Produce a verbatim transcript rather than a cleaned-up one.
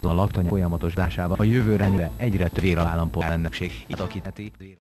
A laktanya folyamatos dásával a jövőre egyre több állampolgár ellenség, itt akiteti